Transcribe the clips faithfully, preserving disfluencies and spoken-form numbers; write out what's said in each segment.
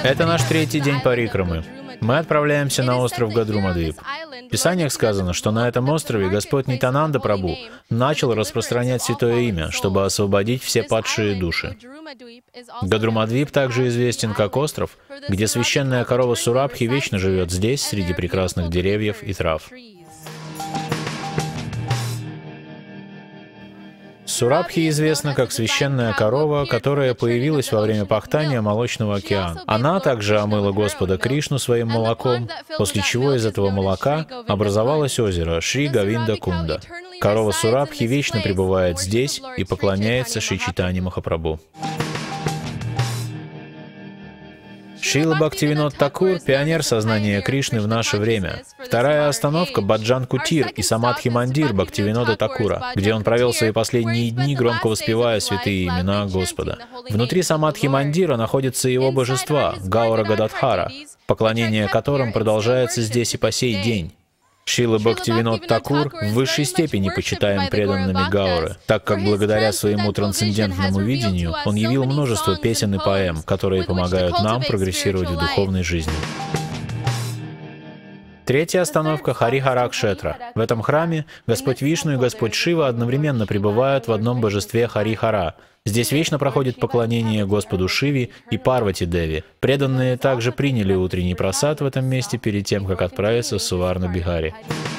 Это наш третий день парикрамы. Мы отправляемся на остров Гадрумадвип. В Писаниях сказано, что на этом острове Господь Нитянанда Прабху начал распространять святое имя, чтобы освободить все падшие души. Гадрумадвип также известен как остров, где священная корова Сурабхи вечно живет здесь, среди прекрасных деревьев и трав. Сурабхи известна как священная корова, которая появилась во время пахтания Молочного океана. Она также омыла Господа Кришну своим молоком, после чего из этого молока образовалось озеро Шри Говинда Кунда. Корова Сурабхи вечно пребывает здесь и поклоняется Шри Чайтанья Махапрабху. Шрила Бхактивинод Такур — пионер сознания Кришны в наше время. Вторая остановка — Баджан-Кутир и Самадхи-Мандир Бхактивинода Такура, где он провел свои последние дни, громко воспевая святые имена Господа. Внутри Самадхи-Мандира находятся его божества — Гаура Гададхара, поклонение которым продолжается здесь и по сей день. Шрила Бхактивинод Такур в высшей степени почитаем преданными Гауры, так как благодаря своему трансцендентному видению он явил множество песен и поэм, которые помогают нам прогрессировать в духовной жизни. Третья остановка — Харихара-кшетра. В этом храме Господь Вишну и Господь Шива одновременно пребывают в одном божестве Харихара. Здесь вечно проходит поклонение Господу Шиве и Парвати-деви. Преданные также приняли утренний прасад в этом месте перед тем, как отправиться в Суварна-Бихари.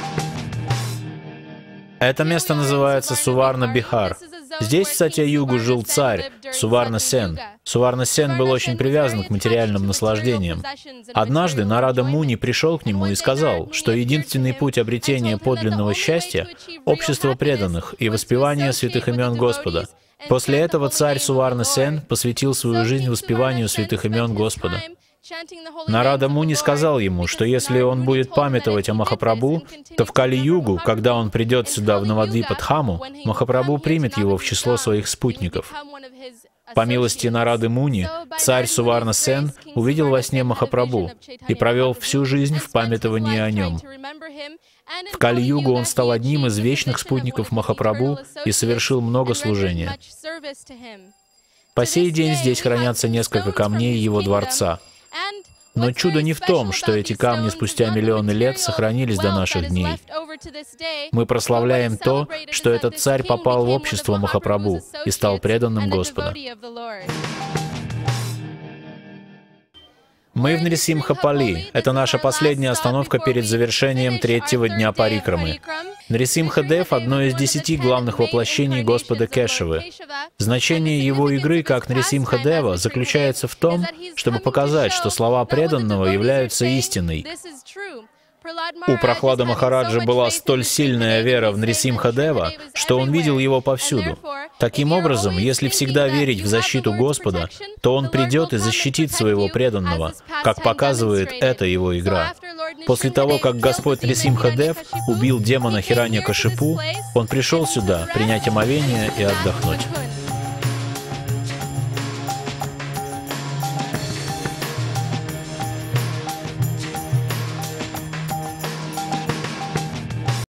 Это место называется Суварна-Бихар. Здесь в Сатья-югу жил царь Суварна-сен. Суварна-сен был очень привязан к материальным наслаждениям. Однажды Нарада Муни пришел к нему и сказал, что единственный путь обретения подлинного счастья — общество преданных и воспевание святых имен Господа. После этого царь Суварна-сен посвятил свою жизнь воспеванию святых имен Господа. Нарада Муни сказал ему, что если он будет памятовать о Махапрабху, то в Кали-югу, когда он придет сюда в Навадвипа-дхаму, Махапрабху примет его в число своих спутников. По милости Нарады Муни, царь Суварна-сен увидел во сне Махапрабху и провел всю жизнь в памятовании о нем. В Кали-югу он стал одним из вечных спутников Махапрабху и совершил много служения. По сей день здесь хранятся несколько камней его дворца. Но чудо не в том, что эти камни спустя миллионы лет сохранились до наших дней. Мы прославляем то, что этот царь попал в общество Махапрабху и стал преданным Господа. Мы в Нрисимхапали. Это наша последняя остановка перед завершением третьего дня парикрамы. Нрисимха-дев — одно из десяти главных воплощений Господа Кешавы. Значение его игры как Нрисимха-дева заключается в том, чтобы показать, что слова преданного являются истиной. У Прохлада Махараджа была столь сильная вера в Нрисимха-дева, что он видел его повсюду. Таким образом, если всегда верить в защиту Господа, то он придет и защитит своего преданного, как показывает эта его игра. После того, как Господь Нрисимха-дев убил демона Хираньякашипу, он пришел сюда принять омовение и отдохнуть.